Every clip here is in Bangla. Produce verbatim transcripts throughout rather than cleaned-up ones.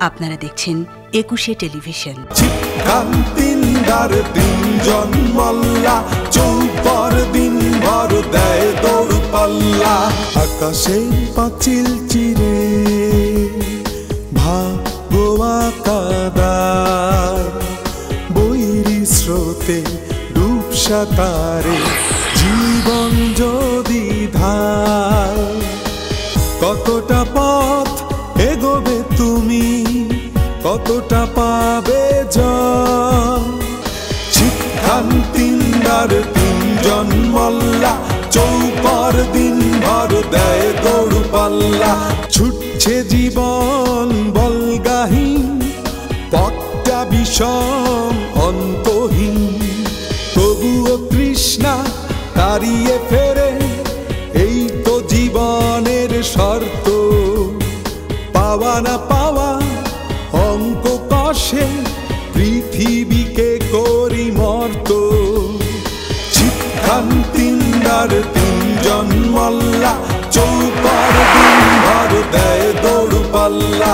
আপনারা দেখছেন একুশে টেলিভিশন। আকাশের পাঁচিল চিরে ভাগোয়া কাদায় বৈরী স্রোতে ডুবসা তারে জীবন যদি ধায় কতটা পথ এগোবে তুমি, কতটা পাবে জয়। শিক্ষান্তিন্দার তিনজন মল্লা চৌপর দিন ভর দেয় দৌড় পাল্লা। ছুটছে জীবন বলগাহীন, পথটা বিষম অন্তহীন, তবুও তৃষ্ণা তাড়িয়ে ফেরে, এই তো জীবনের শর্ত। পাওয়া না পাওয়া অঙ্ক কষে পৃথিবীকে করি মর্ত। শিক্ষান্তিন্দার তিনজন মল্লা চৌপর দিন ভর দেয় দৌড় পাল্লা।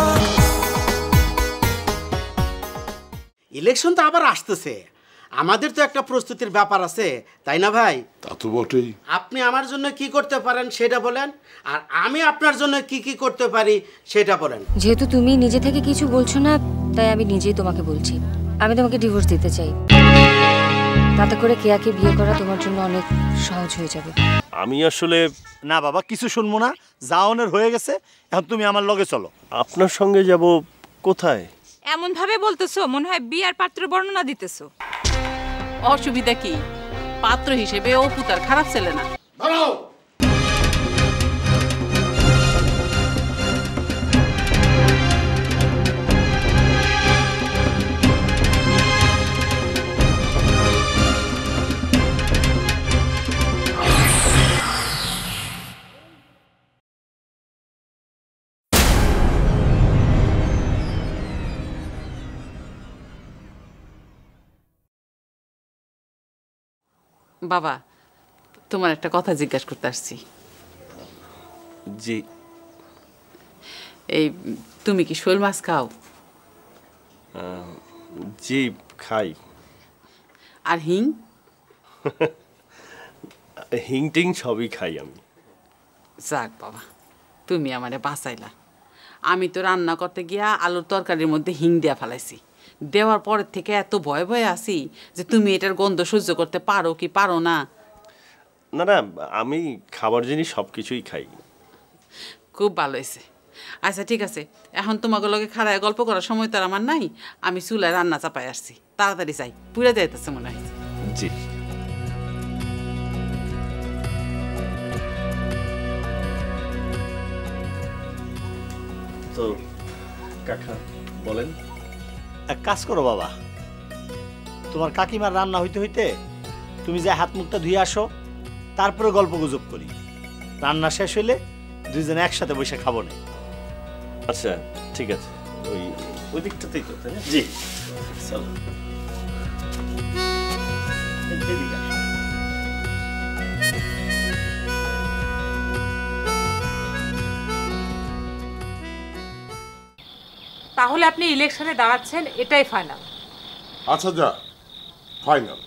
ইলেকশন তো আবার আসতেছে, আমাদের তো একটা প্রস্তুতির ব্যাপার আছে, তাই না ভাই? তা তো বটেই। আপনি আমার জন্য কি করতে পারেন সেটা বলেন, আর আমি আপনার জন্য কি কি করতে পারি সেটা বলেন। যেহেতু তুমি নিজে থেকে কিছু বলছো না, তাই আমি নিজেই তোমাকে বলছি। আমি তোমাকে ডিভোর্স দিতে চাই, তাতে করে কেয়াকে বিয়ে করা তোমার জন্য অনেক সহজ হয়ে যাবে। আমি আসলে না বাবা, কিছু শুনবো না, জাওনের হয়ে গেছে, এখন তুমি আমার লগে চলো। আপনার সঙ্গে যাব কোথায়? এমন ভাবে বলতেছো মনে হয় বিয়ার পাত্র বর্ণনা দিতেছো। অসুবিধা কি? পাত্র হিসেবে ও পুতার খারাপ ছেলে না। বাবা, তোমার একটা কথা জিজ্ঞাসা করতে আসছি। জি। এই তুমি কি শোল মাছ খাও? জি খাই। আর হিং? হিং টিং সবই খাই আমি। যাক বাবা, তুমি আমারে বাঁচাইলা। আমি তো রান্না করতে গিয়া আলুর তরকারির মধ্যে হিং দেয়া ফেলাইছি। দেওয়ার পরের থেকে এত ভয় ভয়ে আছি যে তুমি এটার গন্ধ সহ্য করতে পারো কি পারো না। না না, আমি খাবার জিনিস সব কিছুই খাই। খুব ভালো হয়েছে। আচ্ছা ঠিক আছে, এখন তোমাকে লগে খাড়ায় গল্প করার সময় তো আর আমার নাই। আমি চুলায় রান্না চাপাই আসছি, তাড়াতাড়ি যাই, পুড়ে যাইতেছে মনে হয়। জি। তো কাকা বলেন। এক কাজ করো বাবা, তোমার কাকিমার রান্না হইতে হইতে তুমি যে হাত মুখটা ধুয়ে আসো, তারপরে গল্প গুজব করি। রান্না শেষ হইলে দুইজনে একসাথে বসে খাবো না। আচ্ছা ঠিক আছে, ওই ওই দিকটাতেই তো, তাই না? জি চলো। তাহলে আপনি ইলেকশনে দাঁড়াচ্ছেন, এটাই ফাইনাল? আচ্ছা যা, ফাইনাল।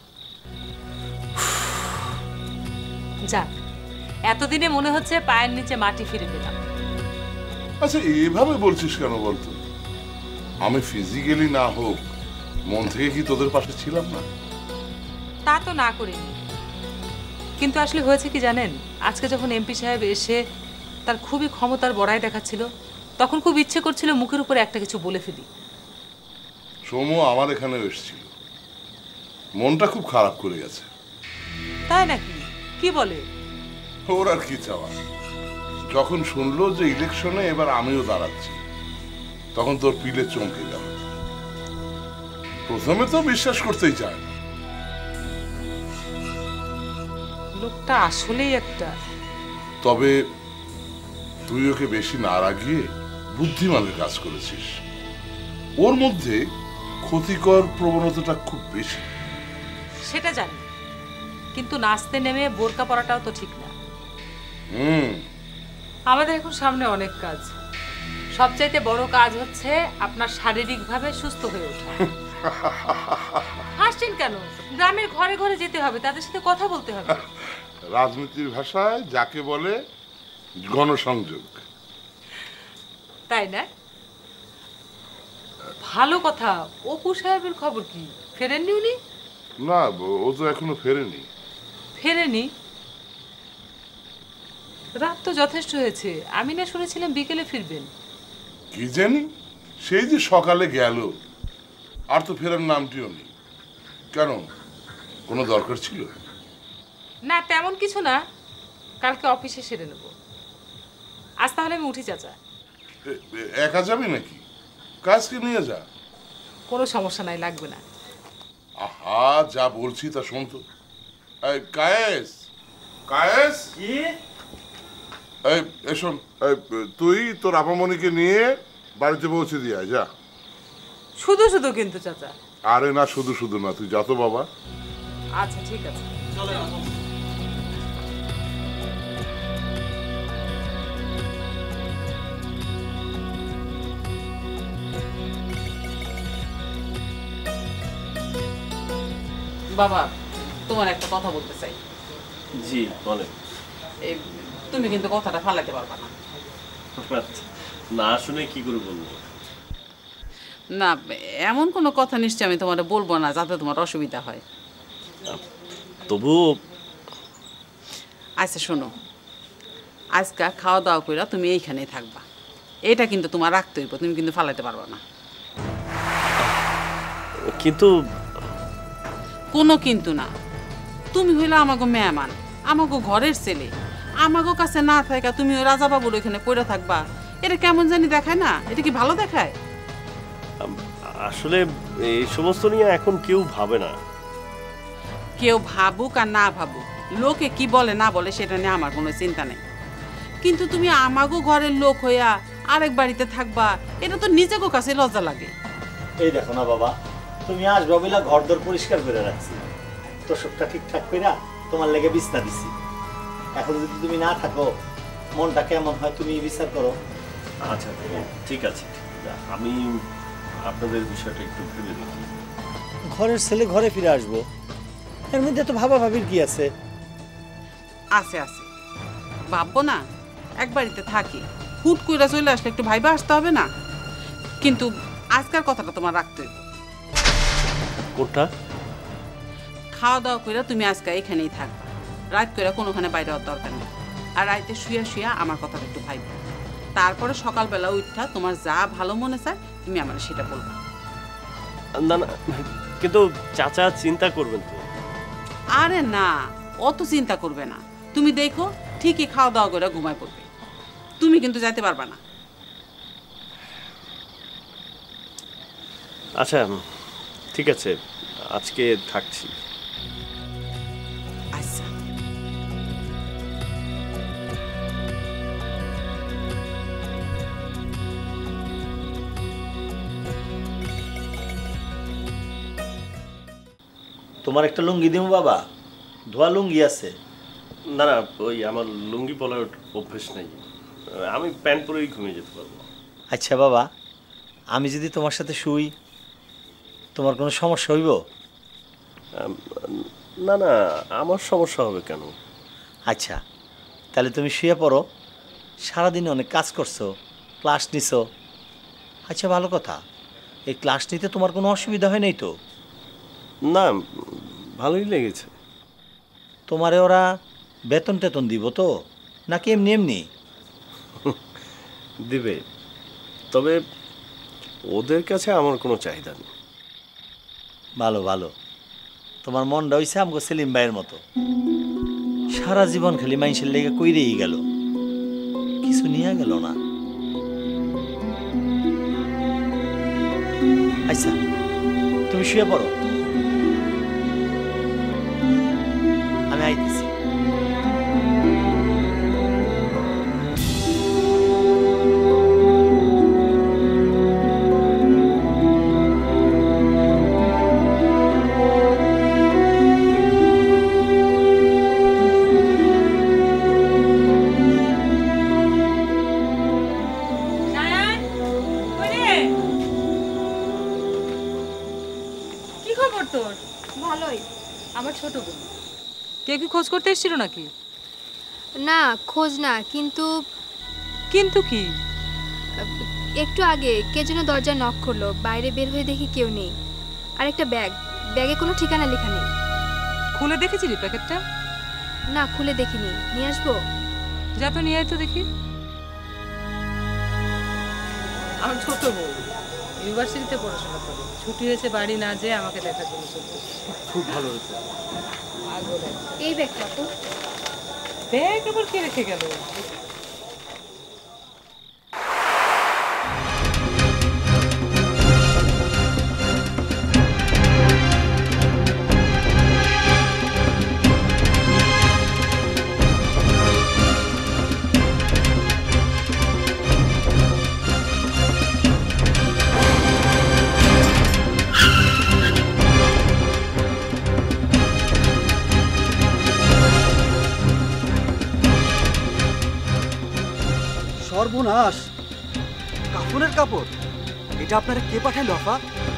যাক, এতদিনে মনে হচ্ছে পায়ের নিচে মাটি ফিরে পেলাম। আচ্ছা এভাবে বলছিস কেন বলতো? আমি ফিজিক্যালি না হোক, মন থেকে কি তোদের পাশে ছিলাম না? তা তো না করিনি, কিন্তু আসলে হয়েছে কি জানেন, আজকে যখন এমপি সাহেব এসে তার খুবই ক্ষমতার বড়াই দেখাচ্ছিল, তখন খুব ইচ্ছে করছিল মুখের উপরে একটা কিছু বলে ফেলি। সোমু আমার এখানেও এসেছিল, মনটা খুব খারাপ করে গেছে। তাই নাকি? কি বলে? ওর আর কি চাওয়া, যখন শুনলো যে ইলেকশনে এবার আমিও দাঁড়াচ্ছি, তখন তোর পিলে চমকে গেল। প্রথমে তো বিশ্বাস করতেই চায় না। লোকটা আসলেই একটা। তবে তুই ওকে বেশি না রাগিয়ে বুদ্ধিমানের কাজ করেছিস। ওর মধ্যে ক্ষতিকর প্রবণতাটা খুব বেশি। সেটা জানি, কিন্তু নাচতে নেমে বোরকা পরাটাও তো ঠিক না। হুম, আমাদের এখন সামনে অনেক কাজ। সবচাইতে বড় কাজ হচ্ছে আপনার শারীরিকভাবে সুস্থ হয়ে ওঠা। হাসছেন কেন? গ্রামের ঘরে ঘরে যেতে হবে, তাদের সাথে কথা বলতে হবে। রাজনীতির ভাষায় যাকে বলে গণসংযোগ। তাই না? ভালো কথা। অপু সাহেবের খবর কি? ফেরেননি উনি? না, ও তো এখনো ফেরেনি। ফেরেনি? রাত তো যথেষ্ট হয়েছে। আমি না শুনেছিলাম বিকেলে ফিরবেন। কি জানি, সেই যে সকালে গেল, আর তো ফেরার নামটিও নেই। কেন, কোনো দরকার ছিল? না, তেমন কিছু না। কালকে অফিসে সেরে নেব। আজ তাহলে আমি উঠি চাচা। একা যাবে নাকি? কাজকে নিয়ে যা। কোনো সমস্যা নাই, লাগবে না। আহা, যা বলছি তা শোন তো। এই কায়েস, কায়েস, কি? এই এসো, তুই তোর আপামনিকে নিয়ে বাড়িতে পৌঁছে দিয়ে আয়, যা। শুধু শুধু কিন্তু চাচা। আরে না, শুধু শুধু না, তুই যা তো বাবা। আচ্ছা ঠিক আছে, চলো। বাবা, তোমার একটা কথা বলতে চাই। জি বলেন। এই তুমি কিন্তু কথাটা ফালাতে পারবা না। না শুনে কি করে বলবো? না, এমন কোনো কথা নিশ্চয় আমি তোমার বলবো না যাতে তোমার অসুবিধা হয়। তবু আচ্ছা শোনো, আজকে খাওয়া দাওয়া করে তুমি এইখানেই থাকবা। এটা কিন্তু তোমার রাখতে হইব, তুমি কিন্তু ফালাইতে পারবা না। কিন্তু কোনো কিন্তু না। তুমি হইলে আমাগো মেহমান, আমাগো ঘরের ছেলে। আমাগো কাছে না থাকা তুমি ওই রাজা বাবুর ওইখানে পড়ে থাকবা, এটা কেমন জানি দেখায় না? এটা কি ভালো দেখায়? আসলে এই সমস্ত নিয়ে এখন কেউ ভাবে না। কেউ ভাবুক আর না ভাবুক, লোকে কি বলে না বলে সেটা নিয়ে আমার কোনো চিন্তা নেই। কিন্তু তুমি আমাগো ঘরের লোক হইয়া আরেক বাড়িতে থাকবা, এটা তো নিজেগো কাছে লজ্জা লাগে। এই দেখো না বাবা, তুমি আসবা বলে ঘর দর পরিষ্কার করে রাখছি, তোষকটা ঠিকঠাক কইরা তোমার লেগে বিছনা দিছি। এখন যদি তুমি না থাকো মনটা কেমন হয় তুমি বিচার করো। আচ্ছা ঠিক আছে, আমি আপনাদের বিষয়টা একটু ভেবে দেখি। ঘরের ছেলে ঘরে ফিরে আসবো, এর মধ্যে তো ভাবা ভাবির কি আছে? আছে আছে, ভাববো না? এক বাড়িতে থাকি, হুট কইরা চলে আসলে একটু ভাইবা আসতে হবে না? কিন্তু আজকের কথাটা তোমার রাখতে হইব। কোনটা? খাওয়া দাওয়া করে তুমি আজকে এখানেই থাকবা, রাত করে কোনোখানে বাইরে হওয়ার দরকার নেই। আর রাইতে শুয়া শুয়া আমার কথাটা একটু ভাইবা, তারপরে সকালবেলা উঠা তোমার যা ভালো মনে চায় তুমি আমার সেটা বলবা। না না, কিন্তু চাচা চিন্তা করবেন তো। আরে না, অত চিন্তা করবে না। তুমি দেখো ঠিকই খাওয়া দাওয়া করে ঘুমায় পড়বে, তুমি কিন্তু যাইতে পারবা না। আচ্ছা ঠিক আছে, আজকে থাকছি। আচ্ছা। তোমার একটা লুঙ্গি দিমু বাবা, ধোয়া লুঙ্গি আছে? না না, ওই আমার লুঙ্গি পরার অভ্যেস নেই, আমি প্যান্ট পরেই ঘুমিয়ে যেতে পারবো। আচ্ছা বাবা, আমি যদি তোমার সাথে শুই তোমার কোনো সমস্যা হইব? না না, আমার সমস্যা হবে কেন? আচ্ছা তাহলে তুমি শুয়ে পড়ো, সারাদিন অনেক কাজ করছো, ক্লাস নিছো। আচ্ছা ভালো কথা, এই ক্লাস নিতে তোমার কোনো অসুবিধা হয় নাই তো? না, ভালোই লেগেছে। তোমারে ওরা বেতন টেতন দিব তো নাকি এমনি এমনি? দিবে, তবে ওদের কাছে আমার কোনো চাহিদা নেই। ভালো ভালো, তোমার মনটা হইছে আমাকে সেলিম ভাইয়ের মতো, সারা জীবন খালি মানুষের লেগে কইরেই গেল, কিছু নিয়ে গেল না। আচ্ছা তুমি শুয়ে পড়ো, আমি আইতেছি। সায়ান, খবর তোর? ভালোই। আমার ছোট বোন। কে কি খোঁজ করতে এসেছিল নাকি? না, খোঁজ না, কিন্তু কিন্তু কি? একটু আগে কে যেন দরজা নক করলো, বাইরে বের হয়ে দেখি কেউ নেই। আর একটা ব্যাগ, ব্যাগে কোনো ঠিকানা লেখা নেই। খুলে দেখেছিলি প্যাকেটটা? না, খুলে দেখিনি। নিয়ে আসবো? যা তো নিয়ে আয় তো দেখি। আমার ছোট বোন ইউনিভার্সিটিতে পড়াশোনা করে, ছুটি হয়েছে বাড়ি না যেয়ে আমাকে দেখার জন্য চলতে। খুব ভালো হয়েছে। এই ব্যাগটা তো ব্যাগ আবার কে রেখে গেল? সর্বনাশ, কাফনের কাপড়। এটা আপনারা কে পাঠাইলো আপা?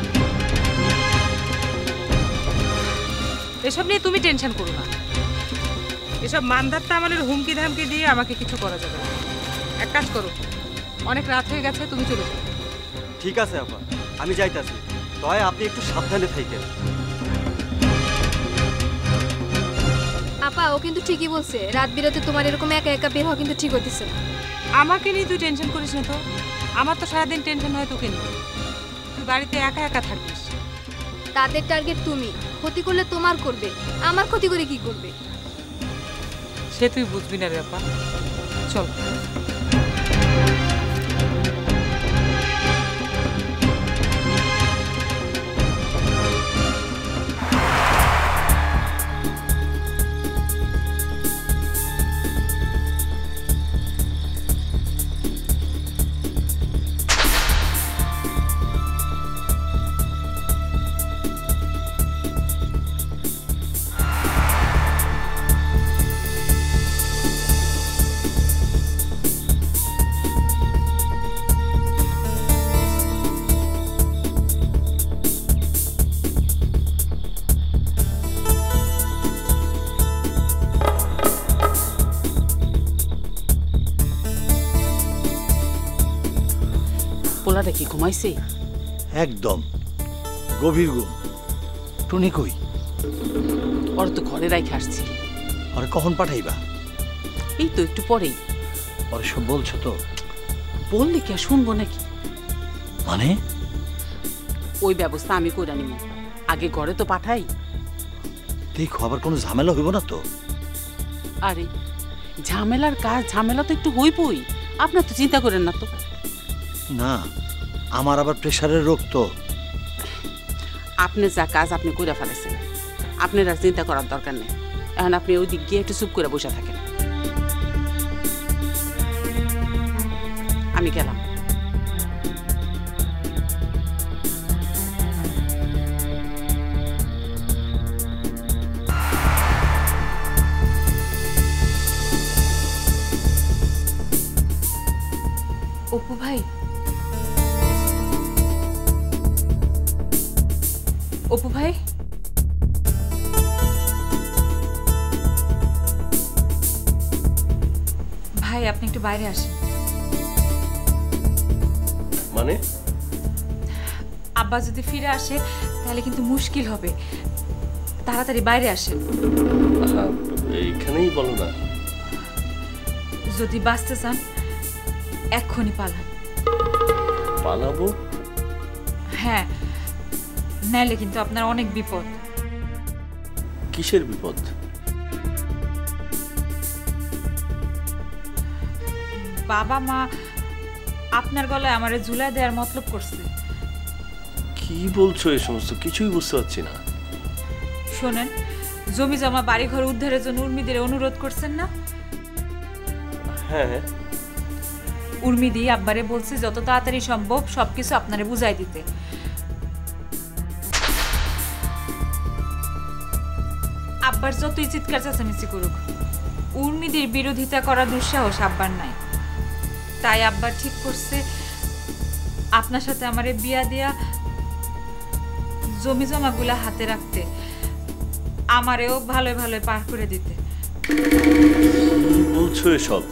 এসব নিয়ে তুমি টেনশন করো না। এসব মানধাত্তা আমাদের হুমকি ধামকি দিয়ে আমাকে কিছু করা যাবে না। এক কাজ করো, অনেক রাত হয়ে গেছে, তুমি চলে যাও। ঠিক আছে আপা, আমি যাইতাছি। তবে আপনি একটু সাবধানে থাকেন। আপা, ও কিন্তু ঠিকই বলছে। রাত বিরাতে তোমার এরকম একা একা বের হওয়া কিন্তু ঠিক হইতেছে না। আমাকে নিয়ে তুই টেনশন করিস না তো। আমার তো সারাদিন টেনশন হয় তোকে নিয়ে। তুই বাড়িতে একা একা থাকিস। তাদের টার্গেট তুমি। ক্ষতি করলে তোমার করবে, আমার ক্ষতি করে কি করবে? সে তুই বুঝবি না রে আপা। চল। পোলাটা কি ঘুমাইছে? একদম গভীর ঘুম। টুনি কই? ওর তো ঘরে রাইখে আসছি। আরে কখন পাঠাইবা? এই তো একটু পরেই। পরে সব বলছো তো? বললে কি আর শুনবো নাকি? মানে ওই ব্যবস্থা আমি করে নিব। আগে ঘরে তো পাঠাই। দেখো আবার কোনো ঝামেলা হইব না তো? আরে ঝামেলার কাজ, ঝামেলা তো একটু হইবই। আপনার তো চিন্তা করেন না তো। না, আমার আবার প্রেশারের রোগ তো। আপনি যা কাজ আপনি করে ফেলেছেন, আপনার আর চিন্তা করার দরকার নেই। এখন আপনি ওই দিক গিয়ে একটু চুপ করে বসে থাকেন। আমি গেলাম। অপু ভাই, অপু ভাই, ভাই আপনি একটু বাইরে আসেন। মানে আব্বা যদি ফিরে আসে তাহলে কিন্তু মুশকিল হবে। তাড়াতাড়ি বাইরে আসেন। এইখানেই বলো না। যদি বাঁচতে চান এক্ষুনি পালান। পালাবো? হ্যাঁ, নাইলে কিন্তু আপনার অনেক বিপদ। কিসের বিপদ? বাবা মা আপনার গলায় আমারে ঝুলাই দেওয়ার মতলব করছে। কি বলছো? এই সমস্ত কিছুই বুঝতে পারছি না। শোনেন, জমি জমা বাড়ি ঘর উদ্ধারের জন্য উর্মিদের অনুরোধ করছেন না? হ্যাঁ, উর্মিদি আব্বারে বলছে যত তাড়াতাড়ি সম্ভব সবকিছু আপনারে বুঝাই দিতে। আব্বার যতই চিৎকার চেঁচামেচি করুক, উর্মিদের বিরোধিতা করা দুঃসাহস আব্বার নাই। তাই আব্বার ঠিক করছে আপনার সাথে আমারে বিয়া দেয়া জমি জমাগুলা হাতে রাখতে, আমারেও ভালো ভালো পার করে দিতে। বলছো এসব?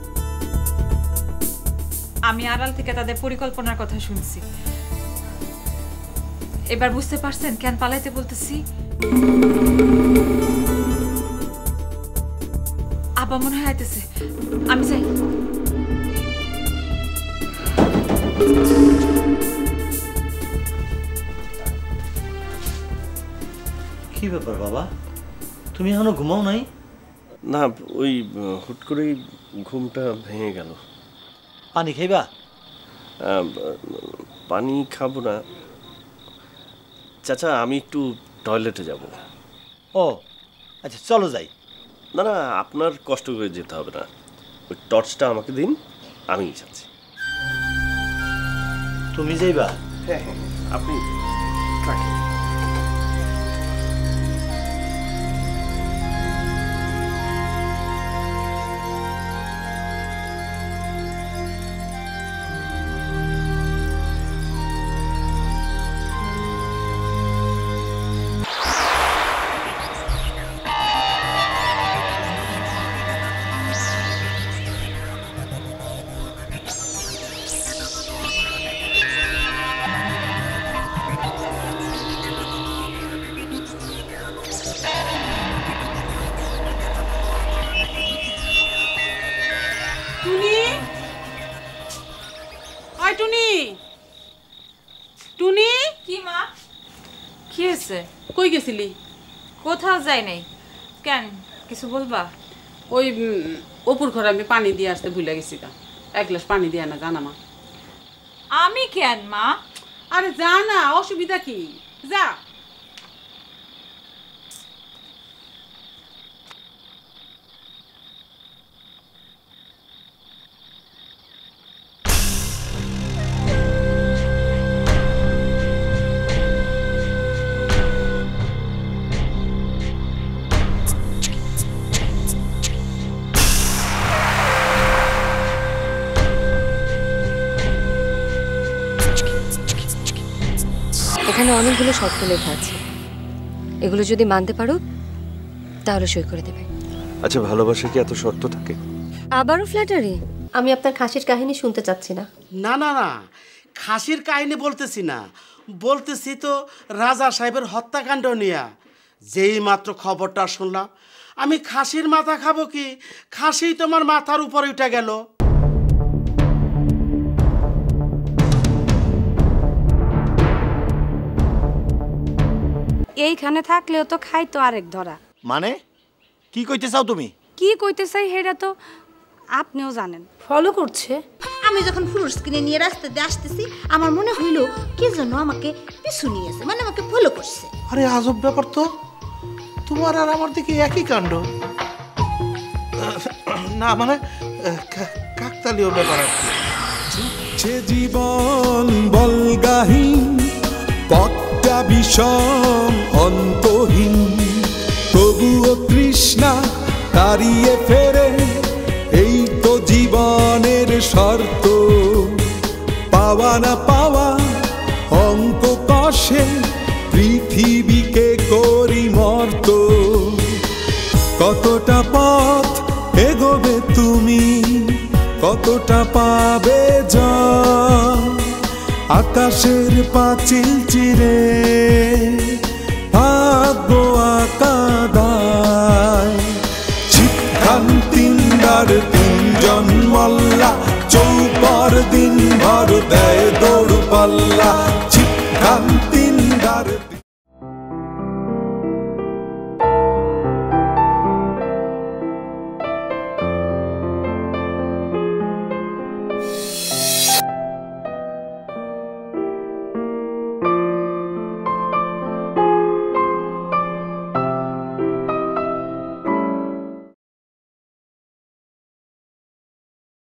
আমি আড়াল থেকে তাদের পরিকল্পনার কথা শুনছি। এবার বুঝতে পারছেন কেন পালাইতে বলতেছি? আব্বা মনে হয় আইতেছে, আমি যাই। কি ব্যাপার বাবা, তুমি এখনো ঘুমাও নাই? না, ওই হুট করেই ঘুমটা ভেঙে গেল। পানি খাইবা? পানি খাবো না চাচা, আমি একটু টয়লেটে যাব। ও আচ্ছা, চলো যাই। না না, আপনার কষ্ট করে যেতে হবে না, ওই টর্চটা আমাকে দিন, আমি যাচ্ছি। তুমি যাইবা? হ্যাঁ হ্যাঁ, আপনি থাকেন। কই গেছিলি? কোথাও যাই নাই। কেন, কিছু বলবা? ওই অপুর ঘরে আমি পানি দিয়ে আসতে ভুলে গেছি, এক গ্লাস পানি দিয়ে না, জানা মা। আমি কেন মা? আরে যা না, অসুবিধা কি, যা। এখানে অনেকগুলো শর্ত লেখা আছে, এগুলো যদি মানতে পারো তাহলে সই করে দেবে। আচ্ছা, ভালোবাসা কি এত শর্ত থাকে? আবারও ফ্ল্যাটারি? আমি আপনার খাসির কাহিনী শুনতে চাচ্ছি না। না না না, খাসির কাহিনী বলতেছি না, বলতেছি তো রাজা সাহেবের হত্যাকাণ্ড নিয়া। যেই মাত্র খবরটা শুনলাম, আমি খাসির মাথা খাবো কি, খাসি তোমার মাথার উপরে উঠে গেল। এইখানে থাকলেও তো খাই তো আরেক ধরা। মানে কি কইতে চাও তুমি? কি কইতে চাই সেটা তো আপনিও জানেন। ফলো করছে। আমি যখন ফ্রুটস কিনে নিয়ে রাস্তা দিয়ে আসতেছি, আমার মনে হইল কে যেন আমাকে পিছু নিয়েছে, মানে আমাকে ফলো করছে। আরে আজব ব্যাপার তো, তোমার আর আমার দিকে একই কাণ্ড। না মানে কাকতালীয় ব্যাপার আর কি। ছুটছে জীবন বলগাহীন, পথটা বিষম অন্তহীন, তবুও তৃষ্ণা তাড়িয়ে ফেরে, এই তো জীবনের শর্ত। পাওয়া না পাওয়া অঙ্ক কষে পৃথিবীকে করি মর্ত। কতটা পথ এগোবে তুমি, কতটা পাবে জয়, আকাশের পাঁচিল চিরে ভাগ্য আঁকা দায়। শিক্ষান তিনবার তিনজন মল্লা, চৌপর দিন ভর দেয়